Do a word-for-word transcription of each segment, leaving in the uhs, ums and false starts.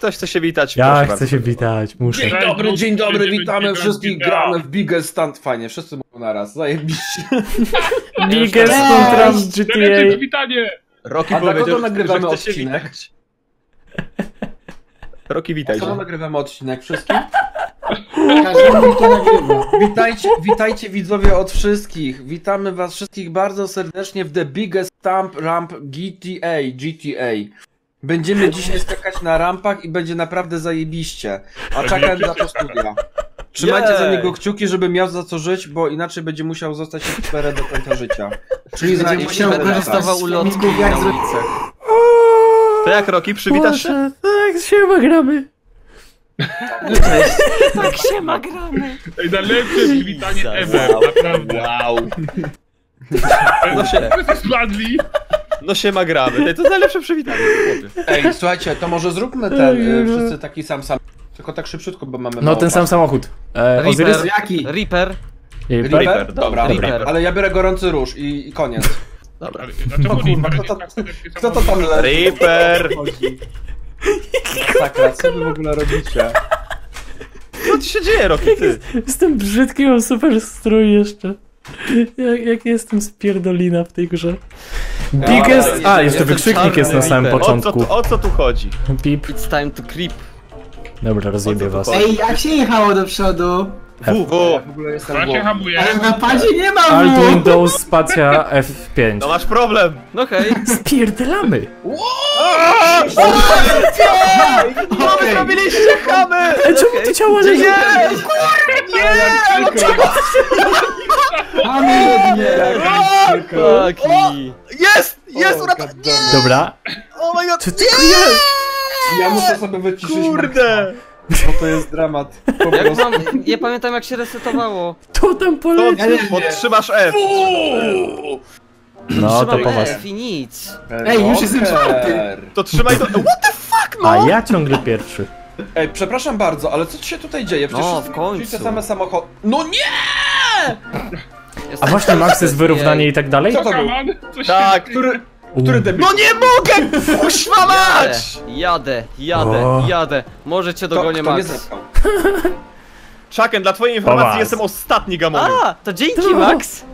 Ktoś chce się witać? Ja Proszę chcę bardzo. się witać, muszę. Dzień dobry, dzień dobry, witamy wszystkich, gramy w Biggest Stand. Fajnie, wszyscy mówią naraz, zajebiście. Biggest Stand G T A. Witanie! Rocky A dla powiedział, kogo nagrywamy że chce się odcinek? witać. Rocky, witaj. Co nagrywamy odcinek wszystkim? Każdy mi to nagrywa. Witajcie, witajcie widzowie od wszystkich. Witamy was wszystkich bardzo serdecznie w The Biggest Stamp Ramp G T A. G T A. Będziemy dzisiaj skakać na rampach i będzie naprawdę zajebiście. A czekam za to studia. Trzymajcie za niego kciuki, żeby miał za co żyć, bo inaczej będzie musiał zostać youtuberem do końca życia. Czyli za Będzie musiał korzystać z filmików, jak zrobić. To jak, Rocky, przywitasz się? Boże, tak, siema, gramy. Cześć. Tak się ma gramy. Ej, najlepsze przywitanie ever, naprawdę. Wow. No się, Spadli. no się ma gramy. Ej, to najlepsze przywitanie. chłopie. Ej, słuchajcie, to może zróbmy ten, y, wszyscy taki sam sam. Tylko tak szybciutko, bo mamy No mało ten sam czasu. samochód. E, Ozyrys? Reaper. Jaki? Reaper. Reaper? Reaper? Dobra, Reaper. ale ja biorę gorący róż i, i koniec. Dobra. Dlaczego O kurwa, Reaper kto to- nie tak serdecznie Kto to tam leży? Reaper! Sakra, co wy w ogóle robicie? Co ci się dzieje, Rocky, ty? Jestem brzydki, mam super strój jeszcze. Jak, jak jestem spierdolina w tej grze. Biggest... ale A, jestem jeszcze wykrzyknik jest na samym Reaper. O co, początku. tu, o co tu chodzi? Pip. It's time to creep. Dobra, rozjebię O co tu was. chodzi? Ej, jak się jechało do przodu? W, Ja w. w ogóle jestem Ja się głowy. hamuję. Ale w napadzie nie ma Alt W! Windows spacja F pięć. No masz problem. No hej. Spierdalamy! Okej. Zrobiliście chamy! Ej, czemu to ciało leży? Mamy jednie. Taki. Jest! Jest! O, uratow- goddammit. Dobra. Oh my god! Czy tylko ja? Ja muszę sobie wyciszyć Kurde! Maxa, bo to jest dramat. Po Jak prostu. mam... Ja pamiętam jak się resetowało. To tam To poleci. podtrzymasz F. No, to Trzymam po was. F i nic. Ej, już jestem czwarty. To trzymaj to. What the fuck, no! A ja ciągle pierwszy. Ej, przepraszam bardzo, ale co ci się tutaj dzieje? Przecież No, wszyscy w końcu. te same samochody. No nie! A właśnie Max jest wyrównanie i tak dalej? Co to był? Kaman? Coś Tak, się... Który, który debil? No nie mogę! Kuźwa Jadę, mać! jadę, jadę, O. jadę. Może cię Kto, dogonię, kto mnie Max. zepchał? Chucken, dla twojej Po informacji was. jestem ostatni gamowy. A, to dzięki, To. Max.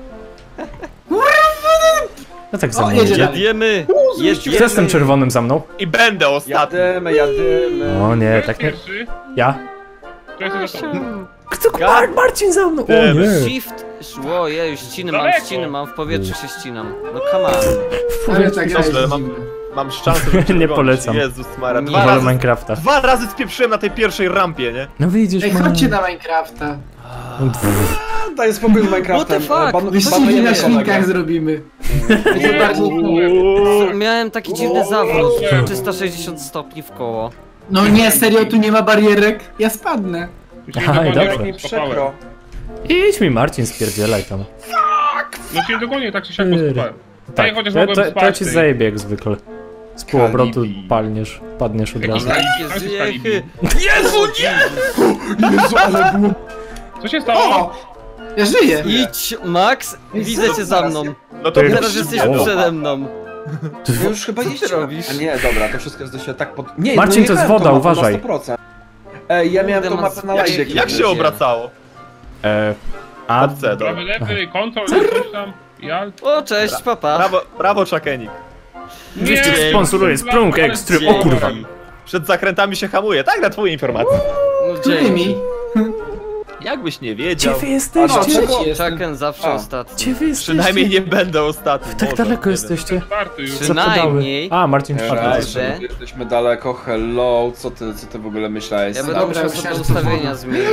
No tak za O, mną jedzie. idzie. Jedziemy. Kto jest tym Jedziemy. czerwonym za mną? I będę ostatni. Jadymy, jadymy. O nie, Kto jest tak nie. pierwszy? Ja? Kto jest za tobą? Kto? Mar Marcin za mną! O Tym. nie! Shift. Szło, ja już ściny mam, Daleko. ściny mam, w powietrzu się ścinam. No come on. Ale tak gra jest Dobrze, mam, dziwna. mam szansę, żeby cię Nie dogonić. polecam. Jezus Mara, Nie. dwa Wolę razy, Minecrafta. dwa razy spieprzyłem na tej pierwszej rampie, nie? No widzisz, Ej, man. chodźcie na Minecrafta. Daj spokój z Minecraftem. What the fuck? Ban- Wyścigi banujemy na świnkach kolegę. zrobimy. Nie, bardziej- nie. Miałem taki dziwny zawrót. trzysta sześćdziesiąt stopni w koło. No nie, serio, tu nie ma barierek? Ja spadnę. Myślałem, Aj, że dobrze. dogonię, Mi jak przykro. skopałem. Idź mi Marcin, spierdzielaj tam. No cię dogonię, tak się siak Ty. poskopałem. Tak, Ej, chociaż to, mogłem to, to spać ci tej. zajebie jak zwykle. Z półobrotu Kalibi. palniesz, padniesz od razu. Jakie zjechy. Jezu, nie! Jezu, ale było... Co się stało? O! Ja żyję. Idź, Max, widzę cię za mną. No to Ty. Teraz jesteś O. przede mną. Ja już chyba Co ty jeździłem. robisz? A nie, dobra, to wszystko jest do siebie tak pod... Nie, Marcin, no to jest jechałem woda, tą mapą uważaj. Na sto procent. Ej, ja miałem tą Kurde, mapę na jak- live. Jak, jak kiedyś. się obracało? E, a... Od C do. Prawy, lewy, kontrol, coś tam. Ja... O, cześć, papa. Brawo, brawo Chuckenik. Wyścig Nie, sponsoruje to- Sprung Extreme. O kurwa. Przed zakrętami się hamuje, tak na twojej informacji. No, Którymi? dzięki. Jakbyś nie Gdzie wiedział. wy O, jesteście? trzeci jestem. Chucken zawsze A. ostatni. Gdzie wy jesteście? Przynajmniej nie będę ostatni. Tak Może, daleko nie jesteście? Czwarty już. Przy- Co pedały? Przynajmniej. A, Marcin Ej, czwarty. raz, jest. że- jesteśmy daleko, hello, co ty, co ty w ogóle myślałeś? Ja Sam? będę Dobra, musiał sobie myślałem, te że to ustawienia woda. zmienić.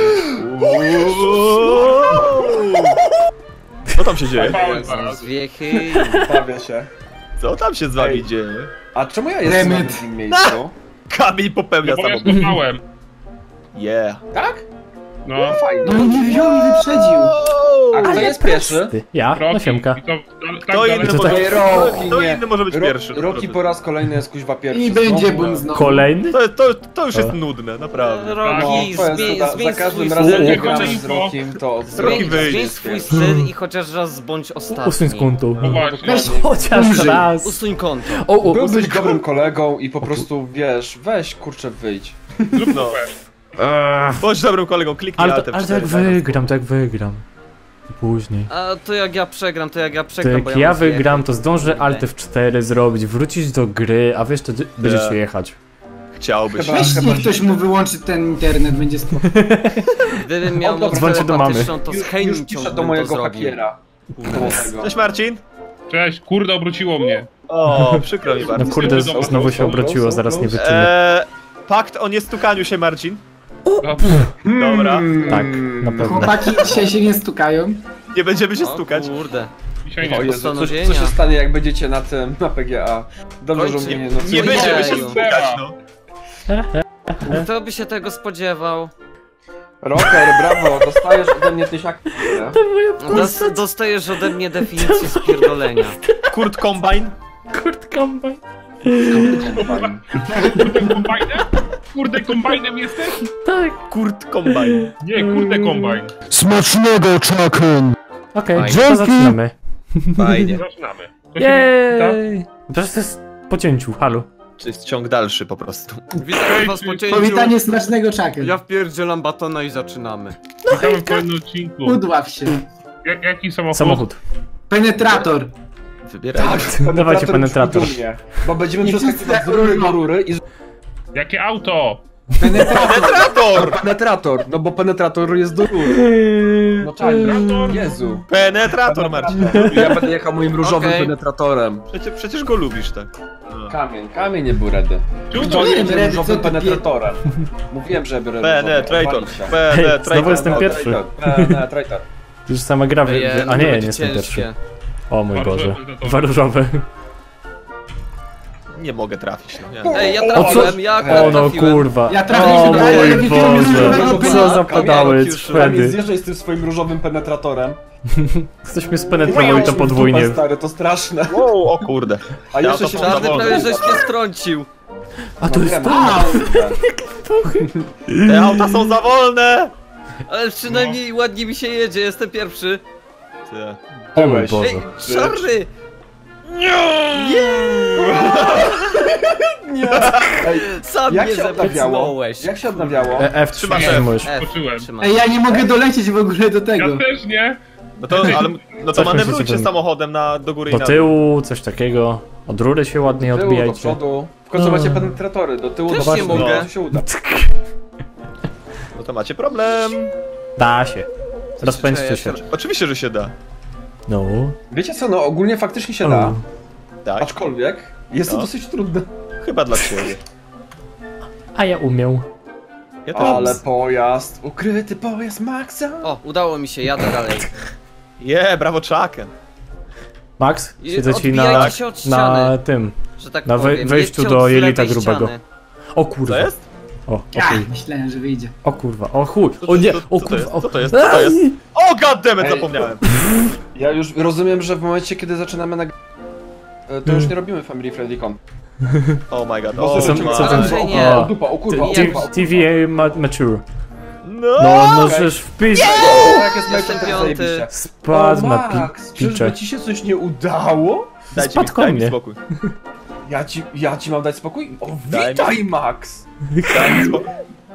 Co tam się dzieje? Zapałem zaraz. Zwiechy. Bawię się. Co tam się z wami Ej. dzieje? A czemu ja jestem Remyt. na drugim miejscu? Kamień popełnia No bo ja samobójstwo. skopałem. Yeah. Tak? No. No fajnie. No nie wziął i wyprzedził. A kto jest pierwszy? Ty. Ja? Rocky. Osiemka. I to dal- tak Kto inny, daleko. to tak- może, Ej, Rocky, kto nie. inny może być Ro pierwszy? Rocky po raz kolejny jest kuźwa pierwszy. I będzie Znowu. bum znowu. Kolejny? To, to, to już jest O. nudne, naprawdę. No, Rocky, to jest zmień, to, za zmień każdym swój razem styl. jak Nie gramy chodzi z o- Rockiem, to... Rocky Zmień, wyjdzie. zmień swój styl i chociaż raz bądź ostatni. Usuń z kontu. No właśnie. Weź, Chociaż raz. Usuń konto. O, o, Byłbyś usuń dobrym kolegą i po prostu, wiesz, weź, kurczę, wyjdź. Zrób No. kupę. Bądź dobrym kolegą, kliknij Ale, Alt to, F ale to cztery. jak tak. wygram, to jak wygram. Później. A to jak ja przegram, to jak ja To przegram, bo jak ja mam zjechać. wygram, to zdążę Alt F cztery zrobić, wrócić do gry, a wy jeszcze d- będziecie jechać. Chciałbyś. Chyba- Weź chyba, niech ktoś mu wyłączy ten internet, będzie spoko. Gdybym miał O, dobra, moc dzwońcie do mamy. telepatyczną, to z Już, już chęcią piszę bym do to mojego zrobił. hakiera. Domowego. Cześć Marcin. Cześć, kurde, obróciło mnie. O, przykro mi No bardzo. kurde, Dobra, z- znowu się dobra, obróciło, dobra, zaraz nie dobra. wyczynię. Eee, pakt o niestukaniu się, Marcin. No, Dobra. Tak, na pewno. Chłopaki dzisiaj się nie stukają. Nie będziemy się O stukać. kurde. dzisiaj O nie. Jezu, coś, Postanowienia. co się stanie jak będziecie na tym, na P G A? Dobrze, że Ojcze, mnie no, Nie Ojeju. będziemy się stukać, no. Kto by się tego spodziewał? Rocker, brawo, dostajesz ode mnie tysiak. Dos dostajesz ode mnie definicję spierdolenia. Kurt Combine. Kurt Combine. Kurde, kombajnem? Kurde, kombajnem jesteś? Tak. Kurt Combine. Nie, kurde, kombajn. Smacznego, Chucken! Okej, Fajnie. to Dzięki. zaczynamy. Fajnie. Zaczynamy. To się Jej! Przecież to jest po cięciu, halo. Czy jest ciąg dalszy po prostu. Witam was po cięciu. Powitanie smacznego czakiem. Ja wpierdzielam batona i zaczynamy. witamy w kolejnym odcinku. Udław się. Jak, jaki samochód? Samochód. Penetrator. Wybieraj. Dawajcie penetrator. Dumnie, bo będziemy przeskakiwać z rury do rury i z... Jakie auto? Penetrator! Penetrator, no bo penetrator jest do rury. No czaj, Jezu. Penetrator, Marcin. Ja będę jechał moim różowym Okej. penetratorem. Przecież, przecież go lubisz, tak. No. Kamień, kamień nie był redy. Czemu To to nie jest Redy, różowym co ty penetratorem. Mówiłem, że by redy. Penetrator. Znowu Penetrator. jestem pierwszy. Penetrator. Już sama gra wy... Ej, wy- no A to nie, nie będzie jestem ciężkie. pierwszy. O mój Bardzo Boże. penetrator. Dwa różowe. Nie mogę trafić, no. Nie. Ej, ja O, trafiłem, ja O akurat no trafiłem. kurwa. Ja O trafiłem, ale ja mój nie Boże. wiedziałem, że Co za Kamil, pedały, Kamil, Kamil, cwedy. zjeżdżaj z tym swoim różowym penetratorem. Ktoś mnie spenetrował i to podwójnie. Dupę, stary, to straszne. Wow, o kurde. A Ja jeszcze to się powiem. Czarny Zawody. prawie żeś mnie strącił. A to jest to? Te auta są za wolne! Ale przynajmniej ładnie mi się jedzie, jestem pierwszy. Ty. O mój Ej, Boże. czarny! Ej, Sam jak mnie się odnawiało? zepchnąłeś. Jak się odnawiało? E, F Trzymasz trzymasz. F, Poczułem. trzymaj. Ej, ja nie mogę dolecieć w ogóle do tego. Ja też nie. No to, ale, no to Coś manewrujcie myślicie, że- samochodem na, do góry i Do na dół. tyłu, coś takiego. Od rury się ładnie Do tyłu, do odbijajcie. przodu. W końcu No. macie penetratory, do tyłu, Też do nie przodu. mogę. To się uda. No to macie problem. Da się. Rozpędźcie się. Oczywiście, że się da. No. Wiecie co, no ogólnie faktycznie się da. O. Tak, Aczkolwiek jest to No. dosyć trudne. chyba dla ciebie. A ja umiał. Ja też. Ale pojazd, ukryty pojazd Maxa. O, udało mi się, jadę dalej. Je, brawo Chucken. Max, I siedzę ci odbijajcie na, się od na ściany. tym. Że tak Na we- powiem. wejściu Jedźcie do od jelita lewej grubego. ściany. O Co kurwa. jest? O, o Ja, chuj. myślałem, że wyjdzie. O kurwa, o chuj. Co- O nie, co- o co to jest? kurwa. Co to jest? Co to jest? O goddammit, Ej. zapomniałem. Ja już rozumiem, że w momencie, kiedy zaczynamy nag... e, to już nie robimy Family Friendly Con. Oh my god. Bo O, są- zobaczymy- co tam- o, nie. o, dupa, o kurwa, o Ty- kurwa. o T V A ma mature. No! No, no okej. żeż wpis. kurwa. Jak jest Jestem meczem, to piąty. zajebiście. Spadł O, na Max, pi czyżby picze. ci się coś nie udało? Dajcie Spadł mi, daj mi konie. spokój. Ja ci, ja ci mam dać spokój? O, Daj mi- witaj Max! Daj mi spokój.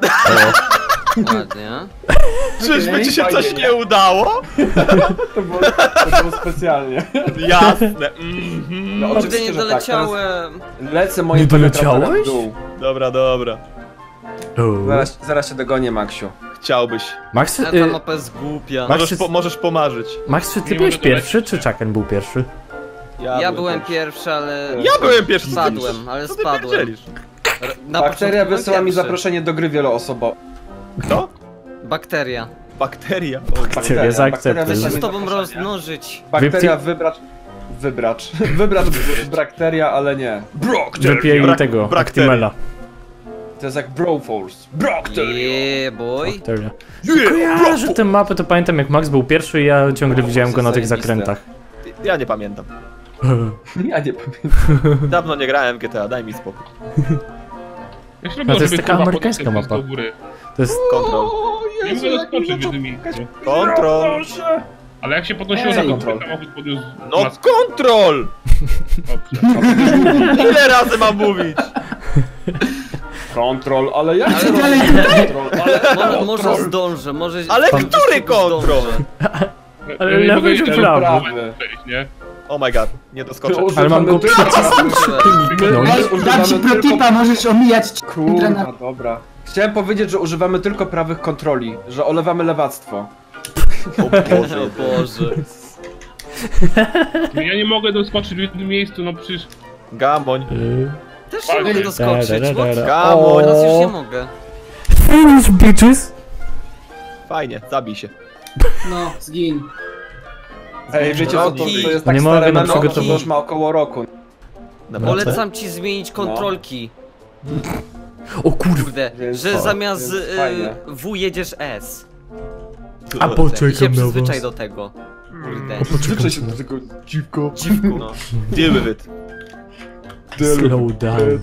Ładnie. Czyżby ci się fajnie, coś nie? nie udało? To było, to było specjalnie. Jasne. Mhm. No, Nigdy oczywiście, nie że tak. doleciałem. Teraz lecę moim Nie doleciałeś? penetratorem w dół. Dobra, dobra. O. Zaraz, zaraz się dogonię, Maksiu. Chciałbyś. Max, A ta y, mapa jest głupia. Max, Możesz, po, możesz pomarzyć. Max, czy ty Nie byłeś mogę pierwszy, dolecieć. czy Chucken był pierwszy? Ja byłem pierwszy, ale... Ja byłem pierwszy. co ty Spadłem, myślisz? ale Co ty spadłem. pierdzielisz? R- Na Bakteria początku wysyła byłem mi pierwszy. zaproszenie do gry wieloosobowej. Kto? Bakteria. Bakteria. O, Bakteria, bakteria zaakceptuj. wysyła Chcę mi z tobą zaproszenie. rozmnożyć. Bakteria wybracz... Wybracz. Wybracz bakteria, ale nie. Wypij Brak- tego, brakterii. Actimela. To jest jak Broforce. Bakteria! Yeah, boy. Bakteria. Yeah, Kojarzę tę mapę, to pamiętam jak Max był pierwszy i ja ciągle O, widziałem go na tych zajebiste. zakrętach. Ja nie pamiętam. Ja nie pamiętam. Dawno nie grałem w G T A, daj mi spokój. Ja się A lubię, to jest żeby taka kurwa amerykańska podnieść mapa. do góry. To jest... Kontrol. Nie mogę doskoczyć w jednym miejscu. Kontrol. Ale jak się podnosiło Ej, za to, kontrol. samochód podniósł No maskę. kontrol! Dobrze. Ile razy mam mówić? Kontrol, ale jak Ale to dalej kontrol, ale Mo może zdążę, może... Ale Pan- który kontrol? zdążę. Ale Ja nie lewy mogę czy iść prawy? na przejść, nie? Oh my god, nie doskoczę. Ale mam go przycisnąć. No. Ej, dam ci protipa, możesz omijać Kurwa, dobra. Chciałem powiedzieć, że używamy tylko prawych kontroli, że olewamy lewactwo. O Boże. O Boże. Ja nie mogę doskoczyć w jednym miejscu, no przecież... Gamoń. Też nie mogę doskoczyć. Da, da, da, da. What? Gamoń. Teraz już nie mogę. Finish, bitches! Fajnie, zabij się. No, zgin. Ej, wiecie co, to, to jest tak Nie stare mogę na memo, przygotować- to już ma około roku. Dobra. Polecam ci zmienić kontrolki. O kurwa. Kurde, Więc że to, zamiast więc y, fajnie. W jedziesz S. A I się poczekam na przyzwyczaj was. do tego. Kurde. Zwyczaj się do tego dziwko. Dziwku. No. Deal with it. Slow down.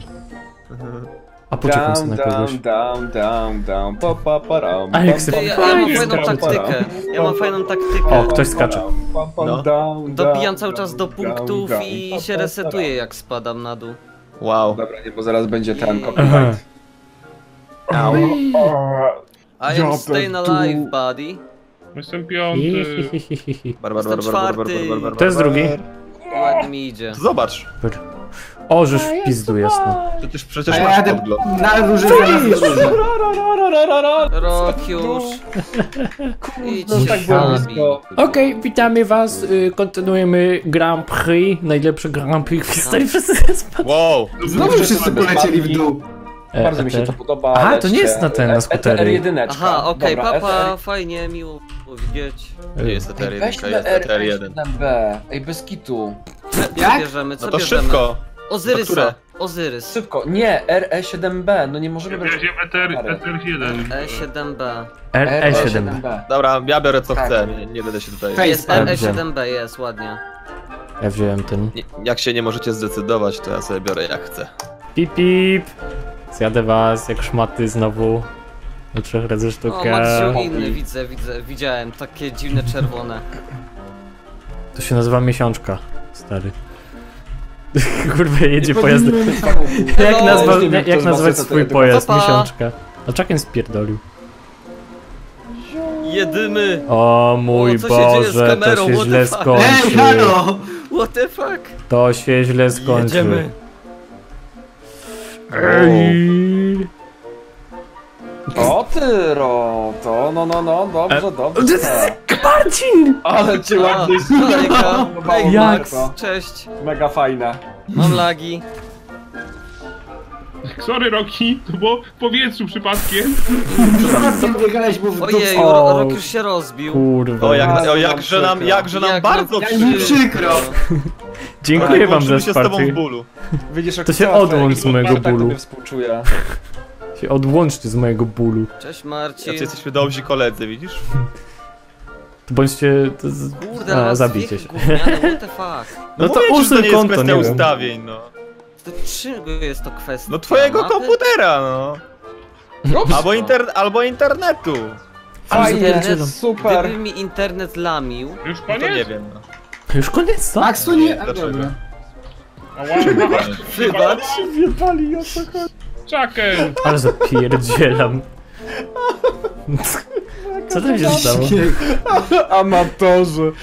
A poczekam sobie Down, na kogoś. down, down, down, down, pa, pa, param, A jak pam, se- pam, Ja, pam, ja mam Fajnie, fajną dobra. taktykę. Ja mam fajną O, taktykę. ktoś skacze. pam, pam, No. down, Dobijam down, cały czas do down, punktów down, i pam, się pam, resetuję jak spadam na dół. Wow. Dobra, nie, bo zaraz będzie ten Aha. copyright. Au. I Ja am staying pierdolę. alive, buddy. Jestem piąty. Bar, bar, Jestem bar, bar, bar, bar, czwarty. bar, bar, To jest bar. drugi. Ładnie mi idzie. To zobacz. O, żeż w pizdu jasno. Przecież, A przecież ja masz jadę podgląd. na róże zamiast róże. Rok już. Idź No się tak było zabij. blisko. Okej, witamy was. y, Kontynuujemy Grand Prix. Najlepszy Grand Prix w historii. Wszyscy spadli. Wow. Znowu wszyscy polecieli w dół. E, Bardzo mi się Eter. to podoba. Aha, to lećcie. nie jest na ten, na E- skutery. E T R jeden. Aha, okej, Dobra, papa, fajnie, miło widzieć. Nie jest E T R jeden, Weźmy jest E T R jeden. R B. Ej, bez kitu. Co Jak? bierzemy, co No to bierzemy? szybko. To Ozyrysa, które? Ozyrys. Szybko. Nie, R E siedem B. No nie możemy Ja brać. wziąłem E T R jeden. E siedem B. R E siedem. B. Dobra, ja biorę co Tak. chcę, nie, nie będę się tutaj... Face Jest palm. R E siedem B, jest, ładnie. Ja wziąłem ten. Nie, jak się nie możecie zdecydować, to ja sobie biorę jak chcę. Pip pip. Zjadę was jak szmaty znowu. Do trzech razy O, sztukę. Maksiu inny, widzę, widzę, widziałem, takie dziwne czerwone. To się nazywa miesiączka, stary. Kurwa, jedzie Nie pojazd. podniemy samochód. Jak, Hello. nazwa, Nie wiem, jak, kto jak z was nazwać to swój tylko- pojazd? Pa, pa. Miesiączka. A Chucken spierdolił. Jedymy! O mój O, co się dzieje z Boże, to kamerą? się What źle the fuck? skończy. Ej, halo! What the fuck? To się źle skończy. Jedziemy. Ej. O ty, ro, to no, no, no, dobrze, dobrze. Marcin! Ale cię A, ładnie Hejka, hej, Jak? Max, cześć. Mega fajne. Mam lagi. Sorry Roki, to było w powietrzu przypadkiem. Przypadkiem biegałeś mu w dół. Ojeju, O. Ro- Rok już się rozbił. Kurwa. O, jak, Bardzo o nam jakże nam, przykro. jakże nam Jak bardzo nam- Jak mi przykro. przykro. Dziękuję wam Łączymy za się z tobą w wsparcie. bólu. Widzisz, jak To się łatwo, odłącz jak z mojego tak bólu. tobie współczuję. Się odłączcie z mojego bólu. Cześć Marcin. Jacy jesteśmy dobrzy koledzy, widzisz? To bądźcie... To z... Kurde, A, ale zabijcie się. Gówniane, what the fuck? No to mówię ci, że usuń to nie jest konto, kwestia nie wiem. ustawień, no. To czego jest to kwestia? No twojego Mapy? komputera, no. Albo, inter, albo internetu. Fajnie, Internet- super. Gdyby mi internet lamił, Już No to nie koniec? wiem, no. Już koniec, co? Max, to nie... A, Dlaczego? dobra. Ała, wybacz. Wjebali, o co chodzi? Czaken! Ale zapierdzielam. Co tam się stało? Amatorzy.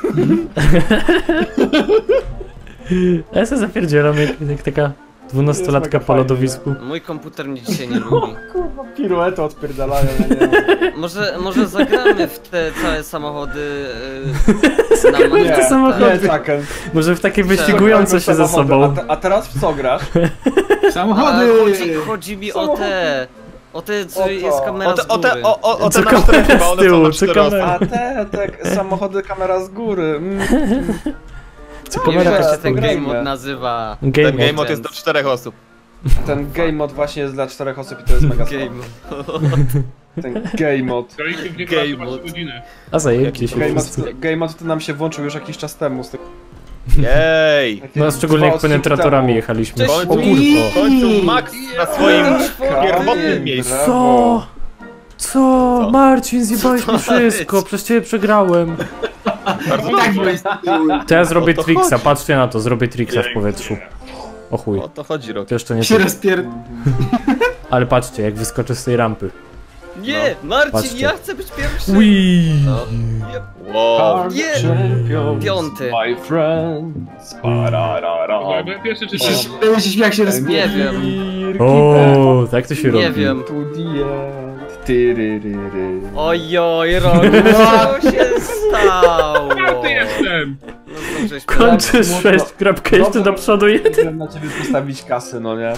Ja se zapierdzielam jak, jak taka dwunastolatka po lodowisku. Mój komputer mnie dzisiaj nie lubi. Kurwa, piruety odpierdalają, ja nie wiem. Może, może zagramy w te całe samochody yy, na Zagramy w te Nie, samochody. nie, Chucken. Może w takie wyścigujące się ze Samochody. sobą. A, te, a teraz w co grasz? Samochody! Ale chodzi, chodzi mi o te. O te, co O co? jest kamera O te, z o góry. te, o, o, o Co te na kamera cztery chyba, z one tyłu, są na co cztery osób. kamera? A te, te samochody kamera z góry. Mm. Co Nie kamera wiem, jak Dobra, się ten pograjmy. game mode nazywa. Ten Game game mode. mode jest do czterech osób. Ten game mod właśnie jest dla czterech osób i to jest mega Game słabe. mode. Ten game mod. Graliśmy w Game niego na mode. godziny. A zajęcie się Game wszyscy. mod, game mod to nam się włączył już jakiś czas temu. Z tych, Jej! No szczególnie jak penetratorami jechaliśmy. W O końcu, kurwa. w końcu Max na swoim pierwotnym miejscu. Co? Co? Marcin, zjebałeś mi wszystko, przez ciebie przegrałem. Bardzo Tak dobrze. byłeś z tyłu. To ja zrobię O to tricksa, chodzi. patrzcie na to, zrobię tricksa w powietrzu. O chuj, O to chodzi, Rok. to jeszcze nie Się to. rozpier... Ale patrzcie, jak wyskoczę z tej rampy. Nie, Marcin, Patrzcie. ja chcę być pierwszy. Ui. No. Wow. Nie. Champions, Piąty. My friends. Pararara. Dobra, byłem pierwszy czy Się- trzeci? Będę się śmiał, jak się rozbije. Nie wiem. O, tak to się robi. Nie wiem. To the end. Tyryryry. Ojoj, Rogu, co się stało? Czwarty jestem! No dobrze, Kończysz Smutno. sześć, kropkę jeszcze do przodu jeden. Chciałem na ciebie postawić kasy, no nie?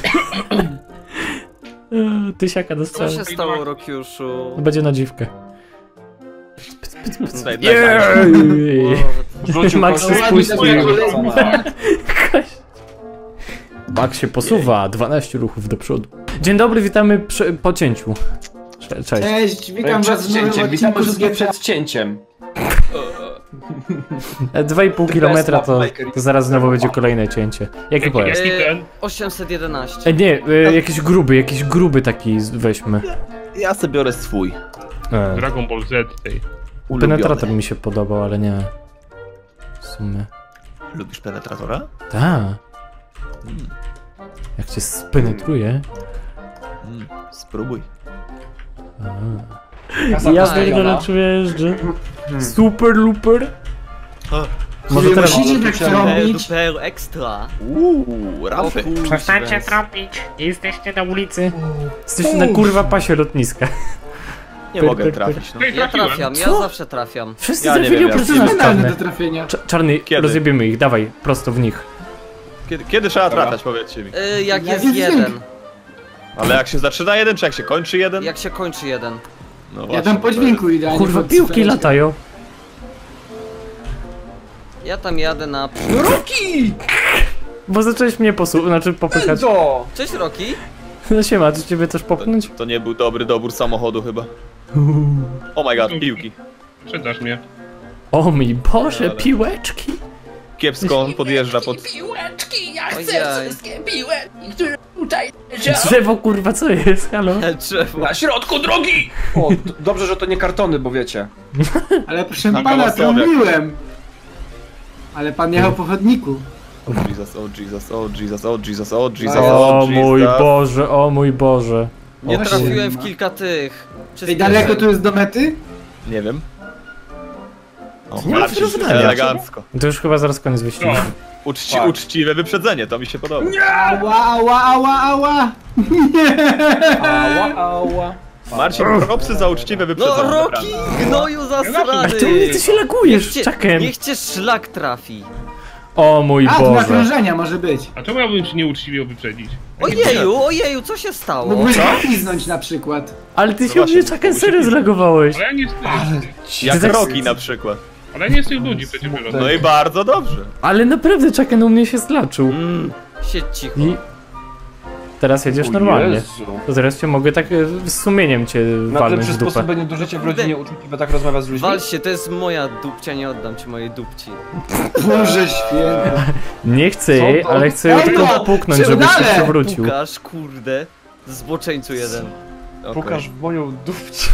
Tysiaka Co dostałem. się stało, Rokiuszu? Będzie na dziwkę. Daj, daj, daj. Wrócił Max się kogoś, spuścił. swojego sama. Max się posuwa, dwanaście ruchów do przodu. Dzień dobry, witamy przy, po cięciu. Cze- Cześć. Cześć, witam was Przed w nowym cięciem, witamy odcinku z wszystkich G T A. przed cięciem. E, Dwa i pół kilometra to, to zaraz znowu będzie kolejne cięcie. Jaki Jaki pojazd? Jaki ten? osiemset jedenaście. E, nie, e, jakiś gruby, jakiś gruby taki z- weźmy. Ja sobie biorę swój. E, Dragon Ball Z tej. penetrator mi się podobał, ale nie. W sumie. Lubisz penetratora? Tak. Jak cię spenetruje. Mm, spróbuj. Kasa Ja postawiona. pierdolę przyjeżdżę. Super luper. Może Wy teraz... musicie tak zrobić. Duper ekstra. Uuu, rafy. Przestańcie tropić. Jesteście na ulicy. Jesteście na kurwa pasie lotniska. Nie Pyr, mogę pyr, trafić, no. Ej, Ja trafiłem. trafiam, ja Co? zawsze trafiam. Wszyscy Ja nie trafili wiem, oprócz jak nas Fenomenalne do czarny. trafienia. Cza- Czarny, Kiedy? rozjebiemy ich, dawaj, prosto w nich. Kiedy, kiedy trzeba trafiać, powiedzcie mi. Y, jak Ja jest wiem. jeden. Ale jak się zaczyna jeden, czy jak się kończy jeden? Jak się kończy jeden. No Ja właśnie, tam po to dźwięku idealnie. Kurwa, pod piłki sfereczkę. latają. Ja tam jadę na... Roki! Bo zacząłeś mnie posu... znaczy popychać. Co? Cześć, Roki. No siema, czy ciebie też jest- popchnąć? to, to nie był dobry dobór samochodu chyba. Oh my god, piłki. Sprzedasz mnie. O mój Boże, Ale- piłeczki. Kiepsko on podjeżdża pod... Ojej. Drzewo kurwa, co jest? Halo? Drzewo. Na środku drogi! O, d- dobrze, że to nie kartony, bo wiecie. Ale proszę Na pana, Kałasowiak. trąbiłem. Ale pan jechał po chodniku. Oh Jesus, oh Jesus, oh Jesus, oh Jesus, oh Jesus, O oh mój Jesus. Boże, o mój Boże. Nie O, trafiłem w kurwa. kilka tych. Ej, daleko tu jest do mety? Nie wiem. O, Nie ma Marcin, wyrównania. elegancko. To już chyba zaraz koniec wyścigu. No. Uczci, Tak. uczciwe wyprzedzenie, to mi się podoba. Ała, ała, ała, ała. Ała, ała. Marcin, propsy za uczciwe wyprzedzenie. No, Roki, naprawdę. gnoju zasrany. To mnie ty się lagujesz, Niech cię, czakem. niech cię szlak trafi. O mój A, tu na Boże. krążenia może być. A czemu miałbym się nieuczciwie wyprzedzić? Ojeju, ojeju, co się stało? Mógłbyś pośliznąć na przykład. Ale ty No się mnie właśnie, czakem bo serio się- zlagowałeś. Ale ja nie z Jak tak- Roki na przykład. Ale ja nie z tych ludzi przecież wyrosłem. No i bardzo dobrze. Ale naprawdę czakem u mnie się stlaczył. Mm. Siedź cicho. I teraz jedziesz O normalnie. Jezu. To zaraz cię mogę tak e, z sumieniem cię Na tym walnąć w dupę. przysposobieniu do życia w rodzinie uczciwe tak rozmawia z ludźmi? Wal się, to jest moja dupcia, nie oddam ci mojej dupci. Boże święty. Nie chcę Co jej, to? ale chcę ją Ej, tylko no, puknąć, żebyś się przydale! przewrócił. Pukasz, kurde. Zboczeńcu jeden. Pukasz w moją dupcie.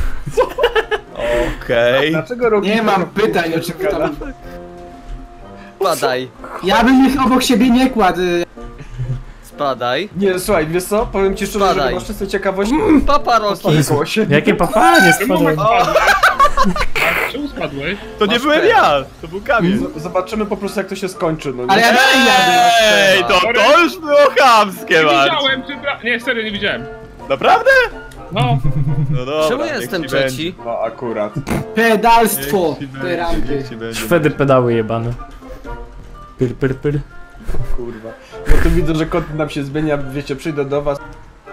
Okej. Dlaczego Roki... Nie mam pytań, oczywiście. Tam... Spadaj, Ja bym ich obok siebie nie kładł. spadaj. Nie, słuchaj, wiesz co? Powiem ci szczerze, że Spadaj. masz czystą ciekawość. Papa Roki. Spadło się. Jakie papa, nie spadłem. A czemu spadłeś? To nie Masz byłem pecha. ja, to był kamień. Z- Zobaczymy po prostu jak to się skończy, no nie? Ale ja dalej jadę. Ej, to, to już było chamskie, Nie Marcin. widziałem, przepra- Nie, serio nie widziałem. Naprawdę? No, No dobra, Czemu niech jestem ci trzeci? No akurat. Pedalstwo. Niech ci Te będzie, rampy. niech ci będzie. Szwedy pedały jebane. Pyr, pyr, pyr. Kurwa. No tu widzę, że kot nam się zmienia, wiecie, przyjdę do was.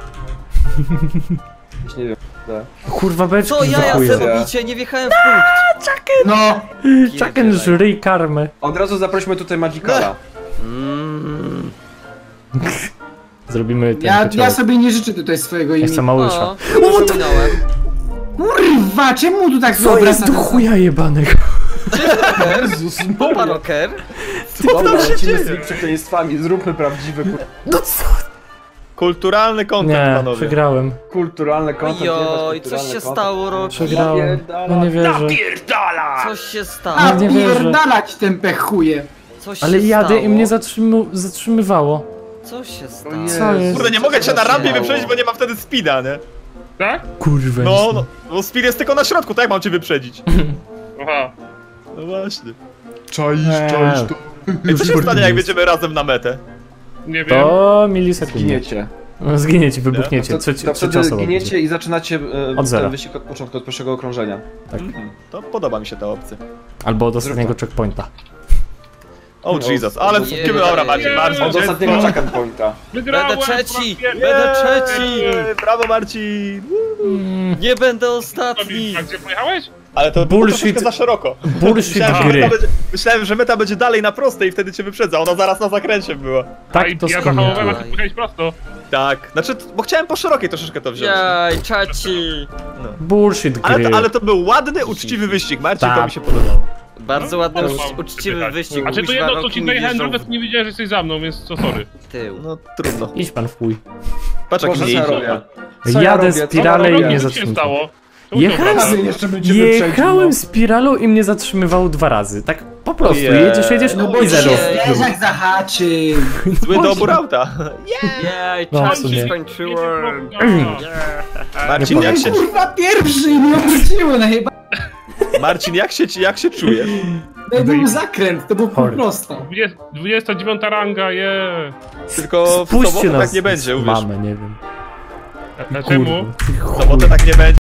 Nie wiem. tak. Kurwa beczki Co ja, ja zachuję. se robicie? Nie wjechałem w punkt. No. Czaken żryj karmę. Od razu zaprośmy tutaj Magicala. Mm. Zrobimy ten Ja, ja kociołek. sobie nie życzę tutaj swojego Ja chcę imienia. małysza. O, już minąłem. Kurwa, czemu tu tak Co jest do chuja jebanego? Jezus Papa Maria. Rocker. Dobra, lecimy z tymi przekleństwami, zróbmy prawdziwy, kur... No co? Kulturalny kontent, Nie, panowie. przegrałem. kulturalny content. Ojoj, jebać coś kulturalny się content. stało, Roki. Przegrałem. No nie wierzę. Coś się stało. A nie wierzę. pierdalać ten pech chuje. Coś Ale się jadę stało. i mnie zatrzymu zatrzymywało. Co się stało? Co jest? Kurde, nie mogę cię na rampie stało? wyprzedzić, bo nie mam wtedy speeda, nie? Tak? Kurwa. No, no, no speed jest tylko na środku, tak jak mam cię wyprzedzić? Aha. No właśnie. Czaisz, Eee. czaisz to. Ej, co się stanie, jak będziemy razem na metę? Nie wiem. To milisekundy. Giniecie. No, zginiecie, wybuchniecie. To, Trzeci, to trzecia wtedy osoba. giniecie i zaczynacie e, Od zera. ten wyścig od początku, od pierwszego okrążenia. Mhm, to podoba mi się ta opcja. Albo od ostatniego checkpointa. O No, Jesus, ale nie, wkurzymy, nie, dobra, nie, Marcin, nie. Marcin, Od ostatniego dziecko. checkpoint pointa. Wygrałem! Będę trzeci! po raz pierwszy. Będę trzeci! Eee, Brawo, Marcin! Nie będę ostatni! A gdzie pojechałeś? Ale to było Bullshit. troszkę za szeroko. Bullshit Myślałem, że gry. meta będzie, myślałem, że meta będzie dalej na prostej i wtedy cię wyprzedza, ona zaraz na zakręcie była. Tak Ej, to ja zachowałem, a skończyło. ty pojechałeś prosto. Tak, znaczy, bo chciałem po szerokiej troszeczkę to wziąć. Jaj, trzeci! Bullshit Ale gry. to, ale to był ładny, uczciwy wyścig, Marcin, to Tak. mi się podobało. Bardzo ładny, No, ucz- uczciwy tak. wyścig. A czy to kuźwa, jedno, co roki ci mi dojechałem wjeżdżą drogę, to nie wiedziałem, że jesteś za mną, więc co sorry. w tył. No trudno. Idź pan w chuj. Patrz jak Boże, mnie co ja idzie. robię? Co ja Jadę robię? Co ja spiralę i robię? mnie Co ci się zatrzymał. stało? Czemu Jechałem to z- obracasz? jeszcze będzie wyprzedził, Jechałem no. spiralą i mnie zatrzymywało dwa razy. Tak po prostu. Ojej. Jedziesz, jedziesz No bo i się zero. zwierzak zahaczył. Zły dobór auta. Jej, No, w czas sumie. się skończyłem. Marcin, jak się, Kurwa, pierwszy nie obróciło na chyba. Marcin, jak się, jak się czujesz? To był zakręt, to było po Chory. prostu. dwudziesta dziewiąta ranga, je. Tylko w Spuśćcie sobotę nas. tak nie będzie, uwierz. Mamy, nie wiem. A czemu? W sobotę tak nie będzie.